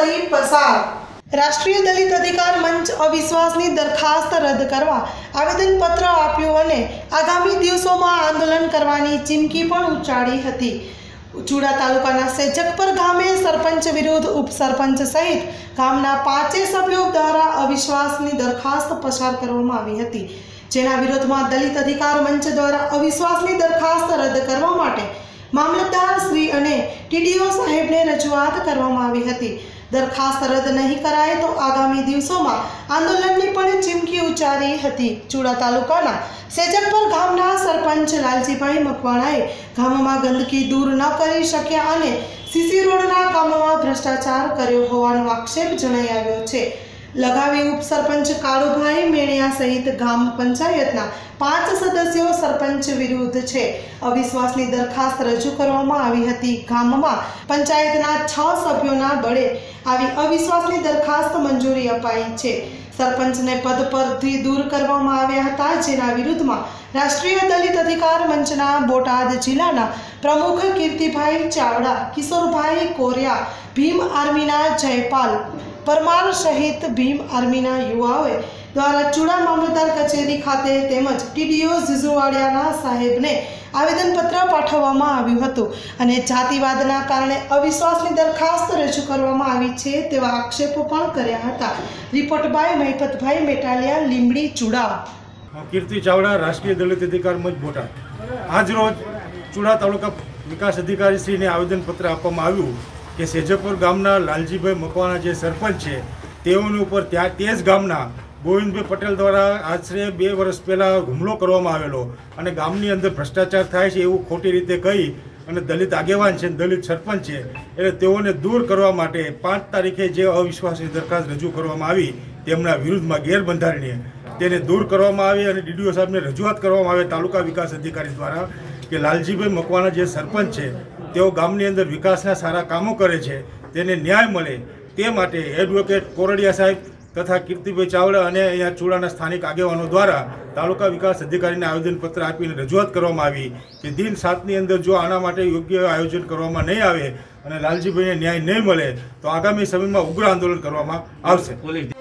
કરી પસાર। રાષ્ટ્રીય દલિત અધિકાર મંચ અવિશ્વાસની દરખાસ્ત રદ કરવા આવેદનપત્ર આપ્યું અને આગામી દિવસોમાં આંદોલન કરવાની ચીમકી પણ ઉચ્ચારી હતી। ચૂડા તાલુકાના જકપર ગામે સરપંચ વિરુદ્ધ ઉપસરપંચ સહિત ગામના 5 સભ્યો દ્વારા અવિશ્વાસની દરખાસ્ત પસાર કરવામાં આવી હતી, જેના વિરોધમાં દલિત અધિકાર મંચ દ્વારા અવિશ્વાસની દરખાસ્ત રદ કરવા માટે મામલતદાર શ્રી અને ટીડીઓ સાહેબને રજૂઆત કરવામાં આવી હતી। દરખાસ્ત રદ નહીં કરાય તો આગામી દિવસોમાં આંદોલનની પણ ચીમકી ઉચ્ચારી હતી। ચૂડા તાલુકાના જકપર ગામના સરપંચ લાલજીભાઈ મકવાણાએ ગામમાં ગંદકી દૂર ન કરી શક્યા અને સીસી રોડના કામોમાં ભ્રષ્ટાચાર કર્યો હોવાનો આક્ષેપ જણાઈ આવ્યો છે। લગાવી ઉપસરપંચ કાળુભાઈ મેણિયા સહિત ગામ પંચાયતના 5 સદસ્યો સરપંચ વિરુદ્ધ છે। અવિશ્વાસની દરખાસ્ત રજૂ કરવામાં આવી હતી। ગામમાં પંચાયતના 6 સભ્યોના બળે આવી અવિશ્વાસની દરખાસ્ત મંજૂરી અપાઈ છે। સરપંચને પદ પરથી દૂર કરવામાં આવ્યા હતા, જેના વિરુદ્ધમાં રાષ્ટ્રીય દલિત અધિકાર મંચના બોટાદ જિલ્લાના પ્રમુખ કીર્તિભાઈ ચાવડા, કિશોરભાઈ કોરિયા, ભીમ આર્મીના જયપાલ પરમાર સહિત ભીમ આર્મીના યુવાઓએ દ્વારા ચૂડા મામલતદાર કચેરી ખાતે તેમજ ટીડીઓ ઝુઝુવાડિયાના સાહેબને આવેદનપત્ર પાઠવવામાં આવ્યું હતું અને જાતિવાદના કારણે અવિશ્વાસની દરખાસ્ત રજૂ કરવામાં આવી છે તેવા આક્ષેપો પણ કર્યા હતા। Report by Mahipatbhai Metaliya, Limbdi, Chuda. કીર્તિ ચાવડા, રાષ્ટ્રીય દલિત અધિકાર મંચ બોટાદ। આજ રોજ ચૂડા તાલુકા વિકાસ અધિકારીશ્રીને આવેદનપત્ર આપવામાં આવ્યું કે સેજપુર ગામના લાલજીભાઈ મકવાણા જે સરપંચ છે તેઓની ઉપર તે જ ગામના ગોવિંદભાઈ પટેલ દ્વારા આશરે 2 વર્ષ પહેલાં હુમલો કરવામાં આવેલો અને ગામની અંદર ભ્રષ્ટાચાર થાય છે એવું ખોટી રીતે કહી અને દલિત આગેવાન છે, દલિત સરપંચ છે, એટલે તેઓને દૂર કરવા માટે 5 તારીખે જે અવિશ્વાસની દરખાસ્ત રજૂ કરવામાં આવી તેમના વિરુદ્ધમાં ગેરબંધારણીય તેને દૂર કરવામાં આવી અને ડીડીઓ સાહેબને રજૂઆત કરવામાં આવે તાલુકા વિકાસ અધિકારી દ્વારા કે લાલજીભાઈ મકવાણા જે સરપંચ છે તેઓ ગામની અંદર વિકાસના સારા કામો કરે છે, તેને ન્યાય મળે તે માટે એડવોકેટ કોરડિયા સાહેબ તથા કીર્તિભાઈ ચાવડા અને અહીંયા ચૂડાના સ્થાનિક આગેવાનો દ્વારા તાલુકા વિકાસ અધિકારીને આવેદનપત્ર આપીને રજૂઆત કરવામાં આવી કે દિન 7ની અંદર જો આના માટે યોગ્ય આયોજન કરવામાં નહીં આવે અને લાલજીભાઈને ન્યાય નહીં મળે તો આગામી સમયમાં ઉગ્ર આંદોલન કરવામાં આવશે।